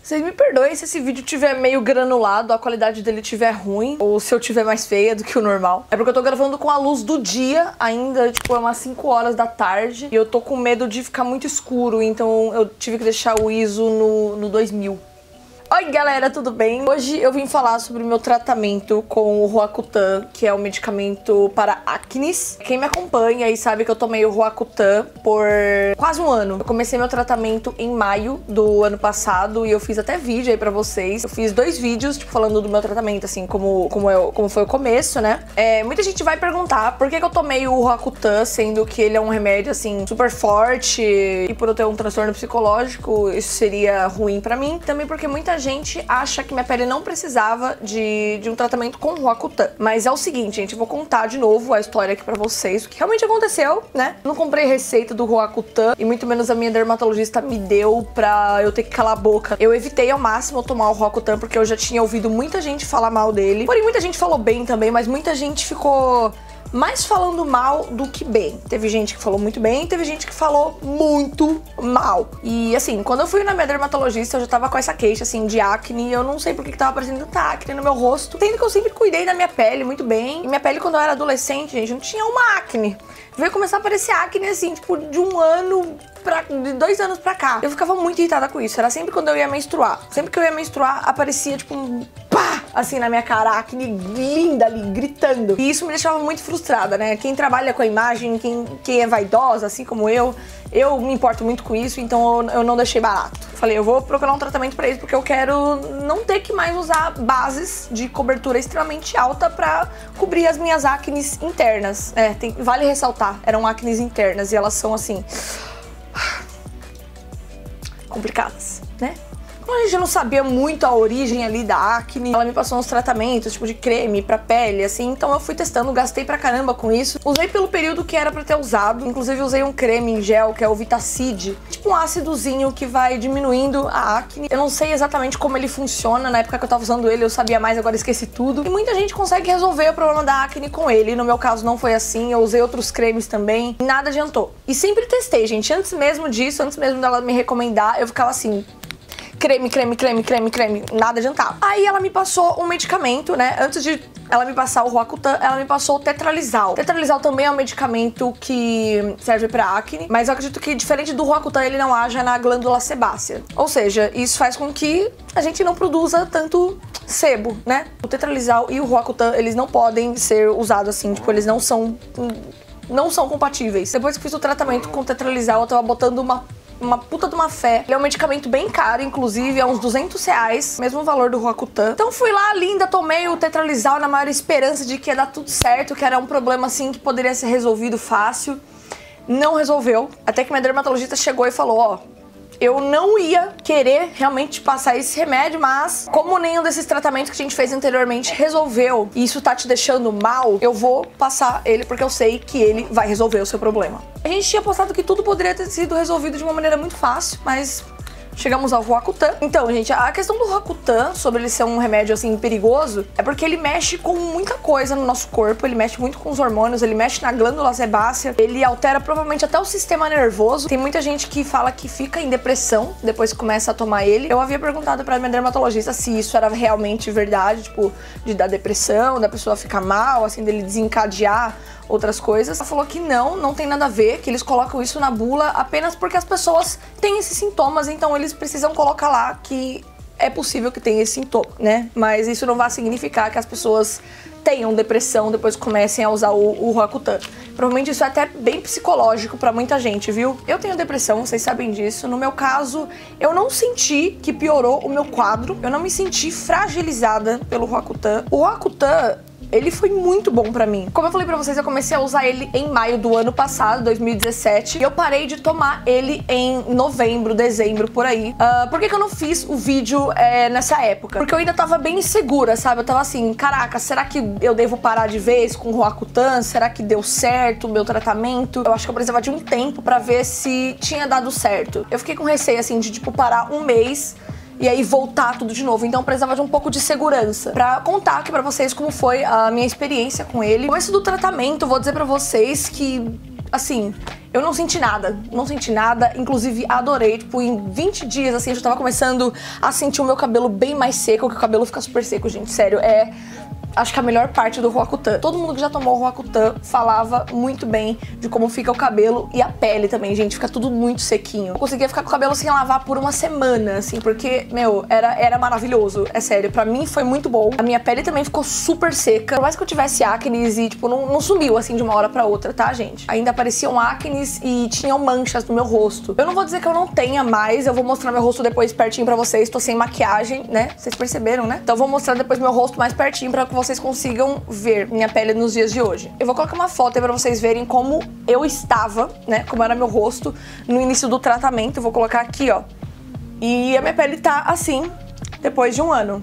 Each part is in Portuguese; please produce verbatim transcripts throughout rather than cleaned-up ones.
Vocês me perdoem se esse vídeo tiver meio granulado, a qualidade dele tiver ruim, ou se eu tiver mais feia do que o normal. É porque eu tô gravando com a luz do dia ainda, tipo, é umas cinco horas da tarde, e eu tô com medo de ficar muito escuro, então eu tive que deixar o I S O no, no dois mil. Oi galera, tudo bem? Hoje eu vim falar sobre o meu tratamento com o Roacutan, que é um medicamento para acnes. Quem me acompanha aí sabe que eu tomei o Roacutan por quase um ano. Eu comecei meu tratamento em maio do ano passado e eu fiz até vídeo aí pra vocês. Eu fiz dois vídeos, tipo, falando do meu tratamento, assim, como, como, eu, como foi o começo, né? É, muita gente vai perguntar por que, que eu tomei o Roacutan, sendo que ele é um remédio, assim, super forte, e por eu ter um transtorno psicológico, isso seria ruim pra mim. Também porque muita gente acha que minha pele não precisava de, de um tratamento com Roacutan. Mas é o seguinte, gente, eu vou contar de novo a história aqui pra vocês, o que realmente aconteceu, né? Não comprei receita do Roacutan e muito menos a minha dermatologista me deu pra eu ter que calar a boca. Eu evitei ao máximo tomar o Roacutan porque eu já tinha ouvido muita gente falar mal dele. Porém, muita gente falou bem também, mas muita gente ficou mais falando mal do que bem. Teve gente que falou muito bem, teve gente que falou muito mal. E assim, quando eu fui na minha dermatologista, eu já tava com essa queixa, assim, de acne, e eu não sei porque que tava aparecendo tanta acne no meu rosto. Sendo que eu sempre cuidei da minha pele muito bem. E minha pele, quando eu era adolescente, gente, não tinha uma acne. Veio começar a aparecer acne, assim, tipo, de um ano pra, de dois anos pra cá. Eu ficava muito irritada com isso. Era sempre quando eu ia menstruar. Sempre que eu ia menstruar, aparecia, tipo, um pá, assim, na minha cara, acne linda ali, gritando. E isso me deixava muito frustrada, né? Quem trabalha com a imagem, quem, quem é vaidosa, assim como eu, eu me importo muito com isso, então eu, eu não deixei barato. Falei, eu vou procurar um tratamento pra isso, porque eu quero não ter que mais usar bases de cobertura extremamente alta pra cobrir as minhas acnes internas. É, tem, vale ressaltar, eram acnes internas e elas são, assim, complicadas, né? Como a gente não sabia muito a origem ali da acne, ela me passou uns tratamentos, tipo de creme pra pele, assim, então eu fui testando, gastei pra caramba com isso. Usei pelo período que era pra ter usado, inclusive usei um creme em gel, que é o Vitacid, tipo um ácidozinho que vai diminuindo a acne. Eu não sei exatamente como ele funciona, na época que eu tava usando ele eu sabia mais, agora esqueci tudo. E muita gente consegue resolver o problema da acne com ele, no meu caso não foi assim, eu usei outros cremes também, nada adiantou. E sempre testei, gente, antes mesmo disso, antes mesmo dela me recomendar, eu ficava assim, creme, creme, creme, creme, creme, nada adiantava. Aí ela me passou um medicamento, né, antes de ela me passar o Roacutan, ela me passou o Tetralizal. O Tetralizal também é um medicamento que serve pra acne, mas eu acredito que, diferente do Roacutan, ele não haja na glândula sebácea. Ou seja, isso faz com que a gente não produza tanto sebo, né? O Tetralizal e o Roacutan, eles não podem ser usados assim, tipo, eles não são... não são compatíveis. Depois que fiz o tratamento com o Tetralizal, eu tava botando uma uma puta de uma fé. Ele é um medicamento bem caro, inclusive, é uns duzentos reais, mesmo valor do Roacutan. Então fui lá, linda, tomei o Tetralizal na maior esperança de que ia dar tudo certo, que era um problema, assim, que poderia ser resolvido fácil. Não resolveu. Até que minha dermatologista chegou e falou, ó, eu não ia querer realmente passar esse remédio, mas como nenhum desses tratamentos que a gente fez anteriormente resolveu e isso tá te deixando mal, eu vou passar ele porque eu sei que ele vai resolver o seu problema. A gente tinha postado que tudo poderia ter sido resolvido de uma maneira muito fácil, mas chegamos ao Roacutan. Então, gente, a questão do Roacutan, sobre ele ser um remédio, assim, perigoso, é porque ele mexe com muita coisa no nosso corpo, ele mexe muito com os hormônios, ele mexe na glândula sebácea, ele altera provavelmente até o sistema nervoso. Tem muita gente que fala que fica em depressão depois que começa a tomar ele. Eu havia perguntado pra minha dermatologista se isso era realmente verdade, tipo, de dar depressão, da pessoa ficar mal, assim, dele desencadear outras coisas. Ela falou que não, não tem nada a ver, que eles colocam isso na bula apenas porque as pessoas têm esses sintomas, então eles precisam colocar lá que é possível que tenha esse sintoma, né? Mas isso não vai significar que as pessoas tenham depressão depois que comecem a usar o, o Roacutan. Provavelmente isso é até bem psicológico pra muita gente, viu? Eu tenho depressão, vocês sabem disso. No meu caso, eu não senti que piorou o meu quadro, eu não me senti fragilizada pelo Roacutan. O Roacutan, ele foi muito bom pra mim. Como eu falei pra vocês, eu comecei a usar ele em maio do ano passado, dois mil e dezessete, e eu parei de tomar ele em novembro, dezembro, por aí. Uh, por que que eu não fiz o vídeo é, nessa época? Porque eu ainda tava bem insegura, sabe? Eu tava assim, caraca, será que eu devo parar de vez com o Roacutan? Será que deu certo o meu tratamento? Eu acho que eu precisava de um tempo pra ver se tinha dado certo. Eu fiquei com receio, assim, de, tipo, parar um mês e aí voltar tudo de novo. Então eu precisava de um pouco de segurança pra contar aqui pra vocês como foi a minha experiência com ele. No começo do tratamento, vou dizer pra vocês que assim, eu não senti nada, não senti nada, inclusive adorei, tipo, em vinte dias, assim, eu já tava começando a sentir o meu cabelo bem mais seco, que o cabelo fica super seco, gente, sério, é... Acho que a melhor parte do Roacutan. Todo mundo que já tomou o Roacutan falava muito bem de como fica o cabelo e a pele também, gente. Fica tudo muito sequinho. Eu conseguia ficar com o cabelo sem lavar por uma semana, assim, porque, meu, era, era maravilhoso. É sério, pra mim foi muito bom. A minha pele também ficou super seca. Por mais que eu tivesse acnes e, tipo, não, não sumiu, assim, de uma hora pra outra, tá, gente? Ainda apareciam acnes e tinham manchas no meu rosto. Eu não vou dizer que eu não tenha mais. Eu vou mostrar meu rosto depois pertinho pra vocês. Tô sem maquiagem, né? Vocês perceberam, né? Então eu vou mostrar depois meu rosto mais pertinho pra que vocês consigam ver minha pele nos dias de hoje. Eu vou colocar uma foto aí pra vocês verem como eu estava, né, como era meu rosto no início do tratamento. Eu vou colocar aqui, ó. E a minha pele tá assim, depois de um ano.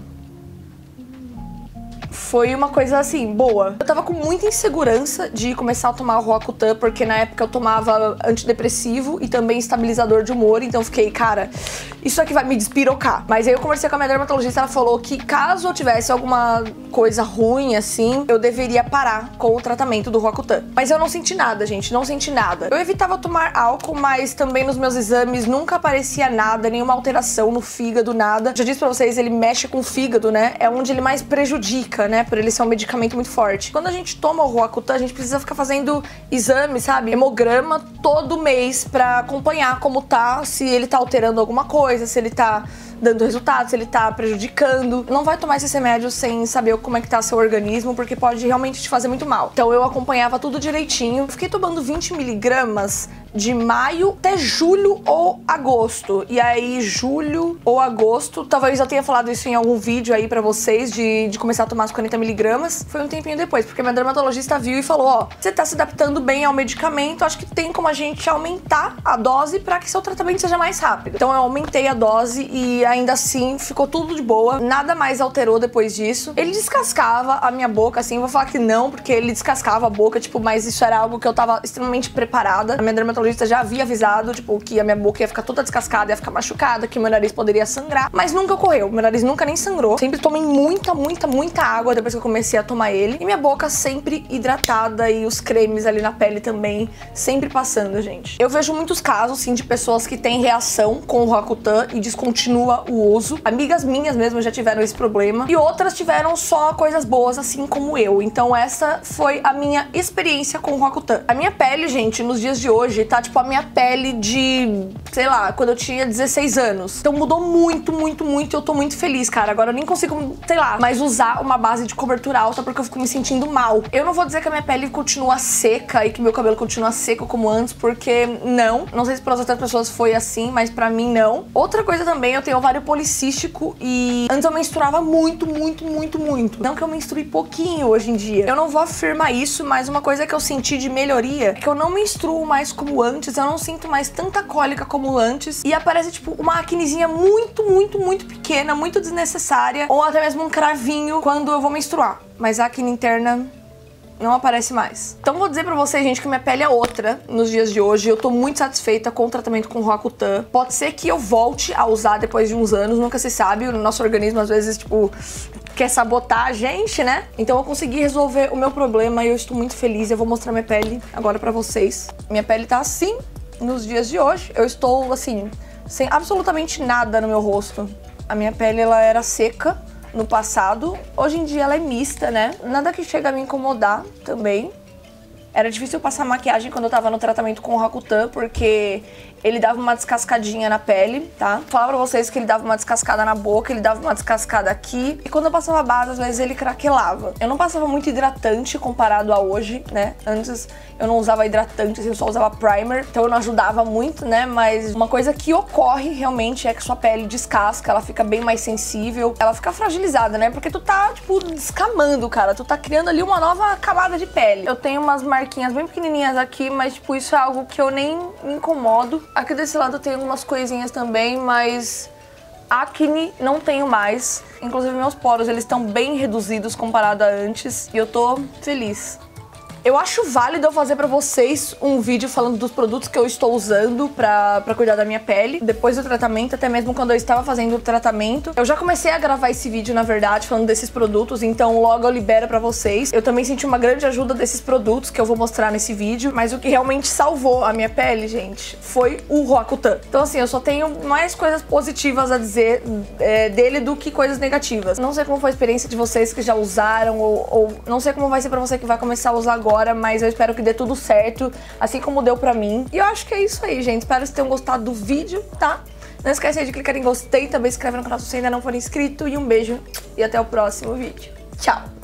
Foi uma coisa, assim, boa. Eu tava com muita insegurança de começar a tomar o Roacutan, porque na época eu tomava antidepressivo e também estabilizador de humor, então eu fiquei, cara, isso aqui vai me despirocar. Mas aí eu conversei com a minha dermatologista, ela falou que caso eu tivesse alguma coisa ruim, assim, eu deveria parar com o tratamento do Roacutan. Mas eu não senti nada, gente, não senti nada. Eu evitava tomar álcool, mas também nos meus exames nunca aparecia nada, nenhuma alteração no fígado, nada. Já disse pra vocês, ele mexe com o fígado, né? É onde ele mais prejudica, né? Por ele ser um medicamento muito forte. Quando a gente toma o Roacutan, a gente precisa ficar fazendo exames, sabe? Hemograma todo mês pra acompanhar como tá, se ele tá alterando alguma coisa, se ele tá dando resultado, se ele tá prejudicando. Não vai tomar esses remédios sem saber como é que tá seu organismo, porque pode realmente te fazer muito mal. Então eu acompanhava tudo direitinho. Fiquei tomando vinte miligramas de maio até julho ou agosto. E aí, julho ou agosto, talvez eu tenha falado isso em algum vídeo aí pra vocês, de, de começar a tomar os quarenta miligramas. Foi um tempinho depois, porque minha dermatologista viu e falou, ó, você tá se adaptando bem ao medicamento, acho que tem como a gente aumentar a dose pra que seu tratamento seja mais rápido. Então eu aumentei a dose e ainda assim ficou tudo de boa, nada mais alterou depois disso. Ele descascava a minha boca, assim, vou falar que não, porque ele descascava a boca, tipo, mas isso era algo que eu tava extremamente preparada. A minha dermatologista já havia avisado, tipo, que a minha boca ia ficar toda descascada, ia ficar machucada, que meu nariz poderia sangrar, mas nunca ocorreu. Meu nariz nunca nem sangrou. Sempre tomei muita, muita, muita água depois que eu comecei a tomar ele. E minha boca sempre hidratada e os cremes ali na pele também sempre passando, gente. Eu vejo muitos casos, sim, de pessoas que têm reação com o Roacutan e descontinua o uso. Amigas minhas mesmo já tiveram esse problema e outras tiveram só coisas boas, assim como eu. Então essa foi a minha experiência com o Roacutan. A minha pele, gente, nos dias de hoje tá tipo a minha pele de, sei lá, quando eu tinha dezesseis anos. Então mudou muito, muito, muito e eu tô muito feliz, cara. Agora eu nem consigo, sei lá, mais usar uma base de cobertura alta porque eu fico me sentindo mal. Eu não vou dizer que a minha pele continua seca e que meu cabelo continua seco como antes, porque não. Não sei se para outras pessoas foi assim, mas pra mim não. Outra coisa também, eu tenho ovário policístico e antes eu menstruava muito, muito, muito, muito. Não que eu menstrue pouquinho hoje em dia. Eu não vou afirmar isso, mas uma coisa que eu senti de melhoria é que eu não menstruo mais como antes, eu não sinto mais tanta cólica como antes e aparece tipo uma acnezinha muito, muito, muito pequena, muito desnecessária ou até mesmo um cravinho quando eu vou menstruar. Mas a acne interna não aparece mais. Então vou dizer pra vocês, gente, que minha pele é outra nos dias de hoje. Eu tô muito satisfeita com o tratamento com o Roacutan. Pode ser que eu volte a usar depois de uns anos, nunca se sabe. O nosso organismo às vezes, tipo, quer sabotar a gente, né? Então eu consegui resolver o meu problema e eu estou muito feliz. Eu vou mostrar minha pele agora pra vocês. Minha pele tá assim nos dias de hoje. Eu estou, assim, sem absolutamente nada no meu rosto. A minha pele, ela era seca no passado, hoje em dia ela é mista, né? Nada que chega a me incomodar também. Era difícil passar maquiagem quando eu tava no tratamento com o Roacutan, porque ele dava uma descascadinha na pele, tá? Vou falar pra vocês que ele dava uma descascada na boca, ele dava uma descascada aqui. E quando eu passava base, às vezes ele craquelava. Eu não passava muito hidratante comparado a hoje, né? Antes eu não usava hidratante, eu só usava primer, então eu não ajudava muito, né? Mas uma coisa que ocorre realmente é que sua pele descasca, ela fica bem mais sensível, ela fica fragilizada, né? Porque tu tá, tipo, descamando, cara. Tu tá criando ali uma nova camada de pele. Eu tenho umas marquinhas bem pequenininhas aqui, mas, tipo, isso é algo que eu nem me incomodo. Aqui desse lado tem algumas coisinhas também, mas acne não tenho mais. Inclusive meus poros, eles estão bem reduzidos comparado a antes e eu tô feliz. Eu acho válido eu fazer pra vocês um vídeo falando dos produtos que eu estou usando pra, pra cuidar da minha pele depois do tratamento, até mesmo quando eu estava fazendo o tratamento. Eu já comecei a gravar esse vídeo, na verdade, falando desses produtos, então logo eu libero pra vocês. Eu também senti uma grande ajuda desses produtos que eu vou mostrar nesse vídeo, mas o que realmente salvou a minha pele, gente, foi o Roacutan. Então assim, eu só tenho mais coisas positivas a dizer é, dele do que coisas negativas. Não sei como foi a experiência de vocês que já usaram, ou, ou não sei como vai ser pra você que vai começar a usar agora, mas eu espero que dê tudo certo, assim como deu pra mim. E eu acho que é isso aí, gente. Espero que vocês tenham gostado do vídeo, tá? Não esquece aí de clicar em gostei, também se inscreve no canal se você ainda não for inscrito, e um beijo e até o próximo vídeo. Tchau!